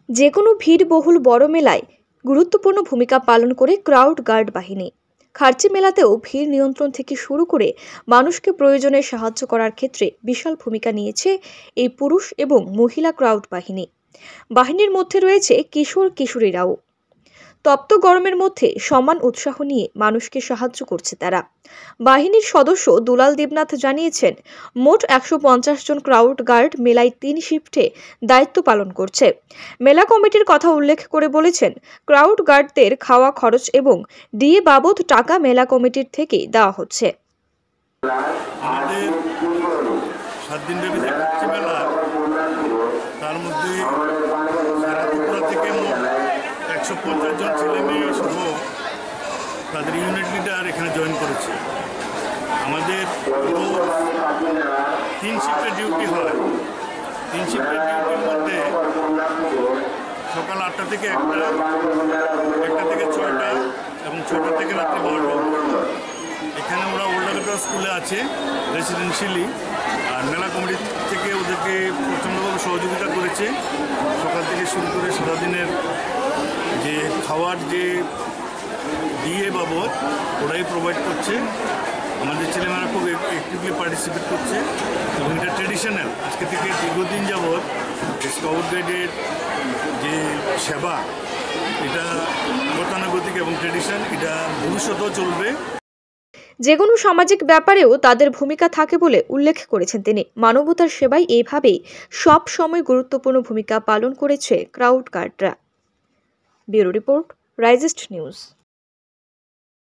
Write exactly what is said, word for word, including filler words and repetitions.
যে কোনো ভিড়বহুল বড় মেলায় গুরুত্বপূর্ণ ভূমিকা পালন করে ক্রাউড গার্ড বাহিনী। খার্চি মেলাতেও ভিড় নিয়ন্ত্রণ থেকে শুরু করে মানুষকে প্রয়োজনে সাহায্য করার ক্ষেত্রে বিশাল ভূমিকা নিয়েছে এই পুরুষ এবং মহিলা ক্রাউড বাহিনী। বাহিনীর মধ্যে রয়েছে কিশোর কিশোরীরাও। তপ্ত গরমের মধ্যে সমান উৎসাহ নিয়ে মানুষকে সাহায্য করছে তারা। বাহিনীর সদস্য দুলাল দেবনাথ জানিয়েছেন, মোট একশো পঞ্চাশ জন ক্রাউড গার্ড মেলায় তিন শিফটে দায়িত্ব পালন করছে। মেলা কমিটির কথা উল্লেখ করে বলেছেন, ক্রাউড গার্ডদের খাওয়া খরচ এবং ডিএ বাবদ টাকা মেলা কমিটির থেকেই দেওয়া হচ্ছে। আমাদের সাত দিন ব্যাপী যে খার্চি মেলা, তার মধ্যে সারা ত্রিপুরা থেকে একশো পঞ্চাশ জন ছেলে মেয়ে সহ তাদের ইউনিট লিডার এখানে জয়েন করেছে। আমাদের তিন শিফটের ডিউটি হয়। তিন শিফটের ডিউটির মধ্যে সকাল আটটা থেকে একটা একটা থেকে ছয়টা এবং ছয়টা থেকে রাত্রি বারোটা। এখানে ওরা ওল্ডারগা স্কুলে আছে রেসিডেন্সিয়ালি, আর মেলা কমিটি থেকে ওদেরকে প্রচণ্ডভাবে সহযোগিতা করেছে। সকাল থেকে শুরু করে সারাদিনের যে খাওয়ার যে ডিএ বাবদ ওরাই প্রোভাইড করছে। আমাদের ছেলেমেয়েরা খুব অ্যাক্টিভলি পার্টিসিপেট করছে এবং এটা ট্রেডিশনাল। আজকে থেকে দীর্ঘদিন যাবৎ স্কাউট গাইডের যে সেবা, এটা গতানুগতিক এবং ট্রেডিশন, এটা ভবিষ্যতেও চলবে। যে কোনো সামাজিক ব্যাপারেও তাদের ভূমিকা থাকে বলে উল্লেখ করেছেন তিনি। মানবতার সেবায় এইভাবেই সব সময় গুরুত্বপূর্ণ ভূমিকা পালন করেছে ক্রাউড গার্ডরা। ব্যুরো রিপোর্ট, রাইজিস্ট নিউজ।